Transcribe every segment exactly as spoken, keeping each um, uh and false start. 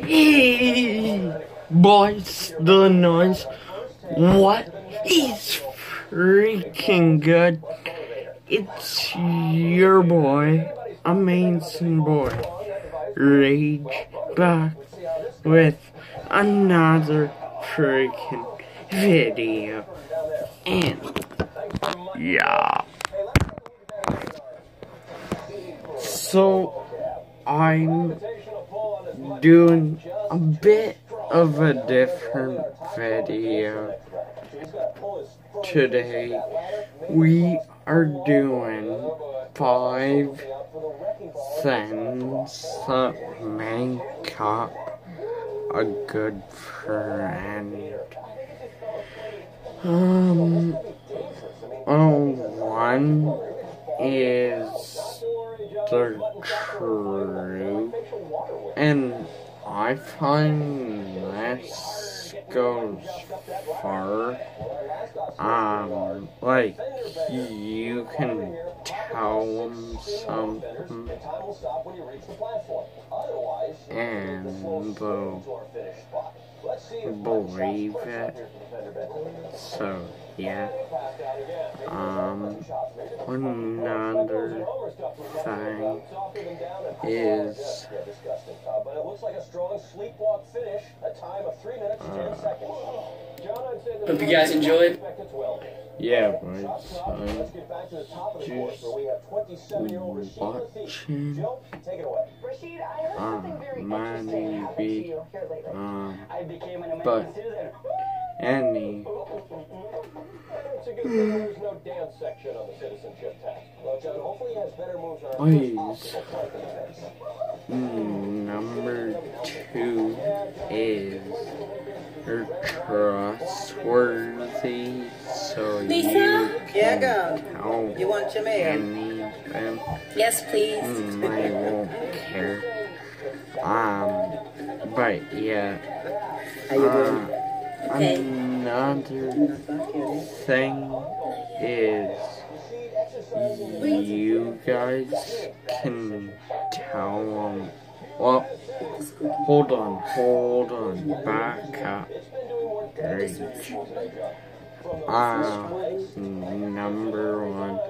Hey, boys, the noise. What is freaking good? It's your boy, Amazing Boy, Rage, back with another freaking video. And yeah, so I'm doing a bit of a different video today. We are doing five things that make up a good friend. Um, oh, one is the truth, and I find this goes far. Um, like, you can tell them something, and they'll believe it. So, yeah. Um, another thing is, uh, hope you guys enjoyed. yeah, but I'm just watching, um, my maybe, um, but, any, please, number two is, you're trustworthy, so Lisa? you can Yeah, tell you want your mail? anything. Yes, please. Mm, I won't care. Um, but yeah. How you doing? Uh, Okay. Another thing is, you guys can tell them. Well, hold on, hold on, back up. Rage. Uh, number one.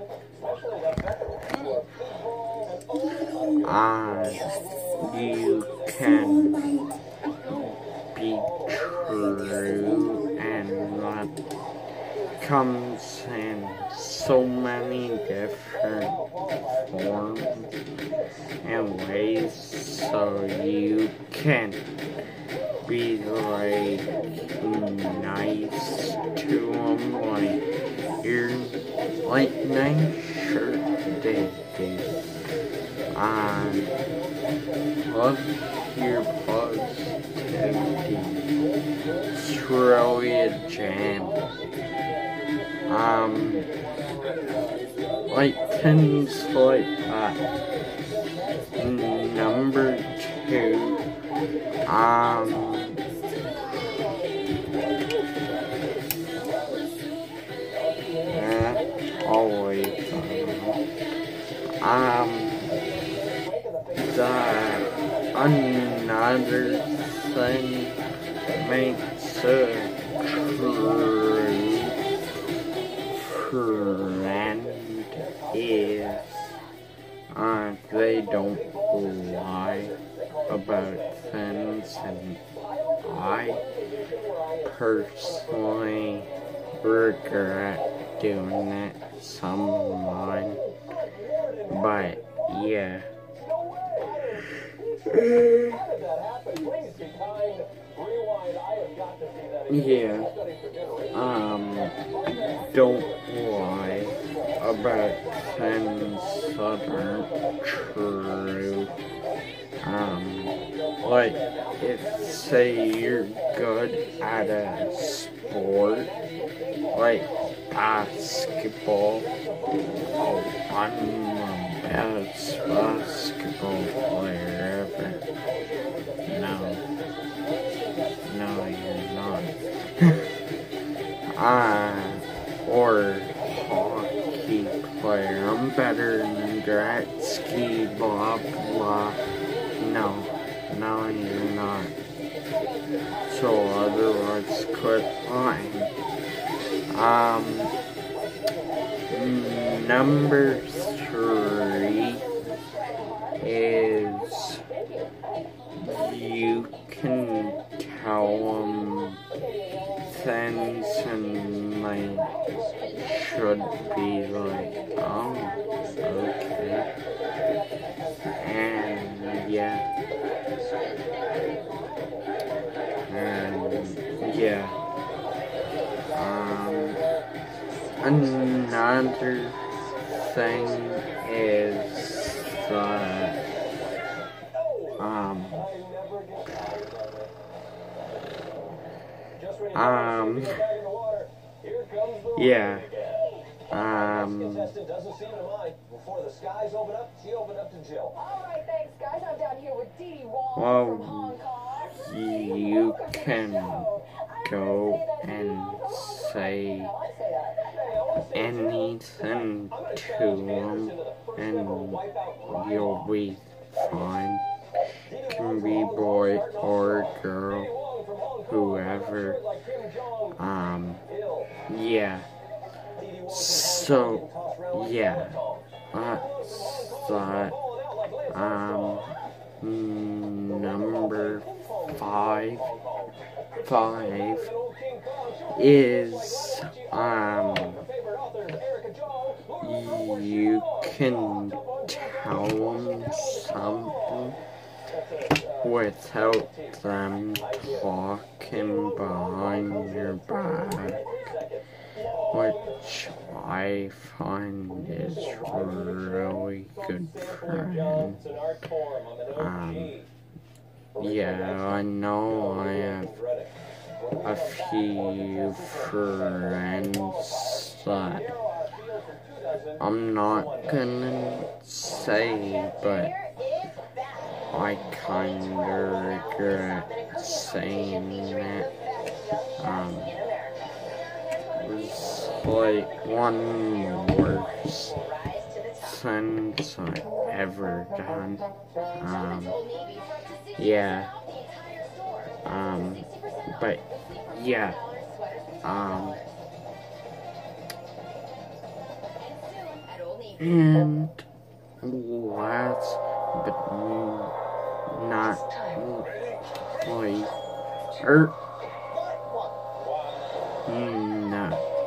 Uh, you can be true, and that comes in so many different forms and ways, so you can be like nice to them, like you're like nice shirt they do. Um, love your positivity. It's really a jam. Um, like things like that. Number two, um, eh, always, um, that another thing makes a true friend is, uh, they don't lie about things, and I personally regret doing it some of mine, but yeah. Yeah, um, don't lie about things that aren't true. Um, like, if, say, you're good at a sport, like basketball, oh, I'm the best basketball player ever. No. No, you're not. uh, or hockey player. I'm better than Gretzky, blah, blah. No. No, you're not. so otherwise quit lying. Um, number three is you can tell them things and they should be like, oh, okay. And yeah. And yeah. Um, another thing is that um um yeah um well, you can go and say anything to them and you'll be fine. It can be boy or girl, whoever. Um, yeah. So, yeah. That's that. Um, number five. Five is, um, you can tell them something without them talking behind your back, which I find is really good friend. Um, yeah, I know I have a few friends that I'm not gonna say, but I kinda regret saying it. Um, it was like one of the worst things I've ever done. Um, yeah. Um, but yeah. Um, and last but not least, er, no,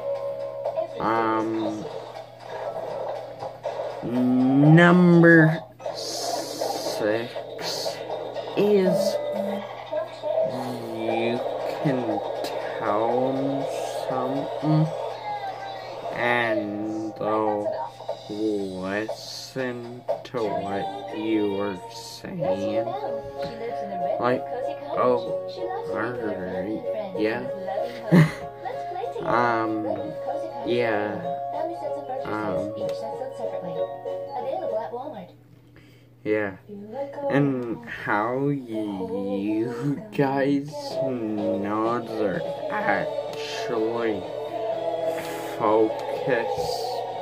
um, number six is you can tell them something and they'll listen to what you were saying. Like, oh, alright, yeah. um, yeah. Um, yeah. And how you guys know they're actually focused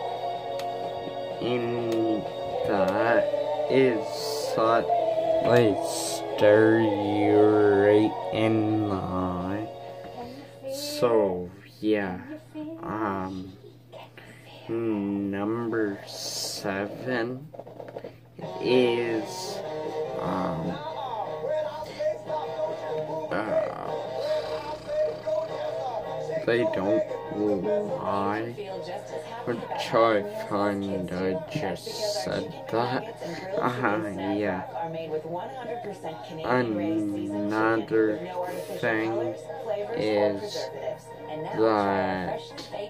in that is that they stare you right in the eye. So yeah, um, number seven is um uh, they don't lie, which I find I just said that. Uh, yeah. Another thing is that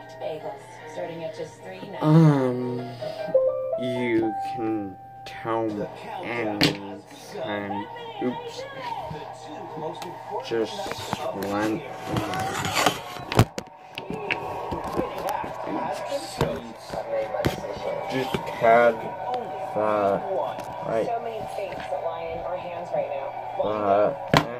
um you can tell me anything. Oops. Just went. Just had that, right, so many things that lie in our hands right now. That,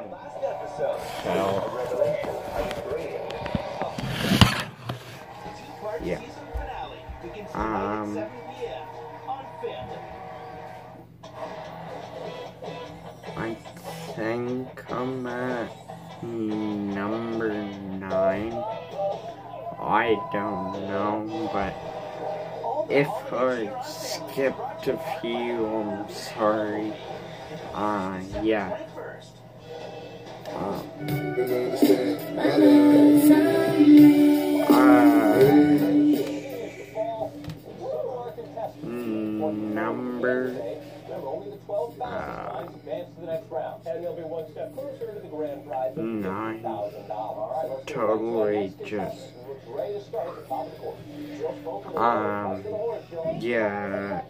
and, yeah, um, I think I'm at number nine. I don't know, but if I skipped a few, I'm sorry. Uh, yeah. Uh, uh, number uh, nine. Totally just um yeah.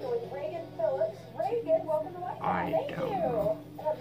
I don't know.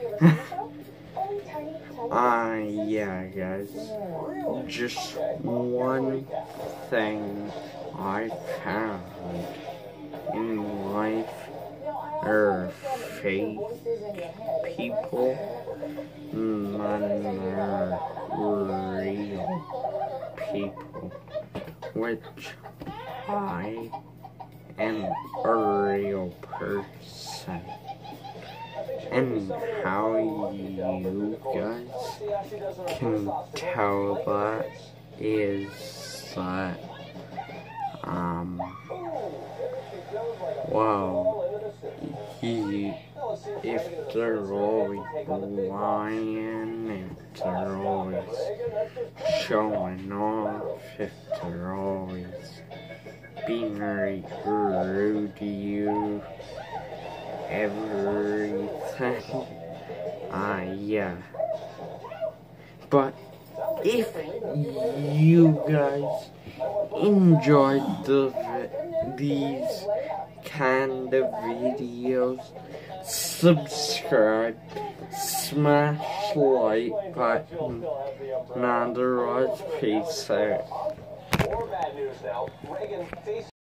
uh yeah guys, just one thing I found in life or fake people, none are real people, which I am a real person. And how you guys can tell that is that, um, well, he, if they're always lying, if they're always showing off, if they're always being very rude to you, everything, ah, uh, yeah. But if you guys enjoyed the these kind of videos, subscribe, smash like button, and otherwise peace out.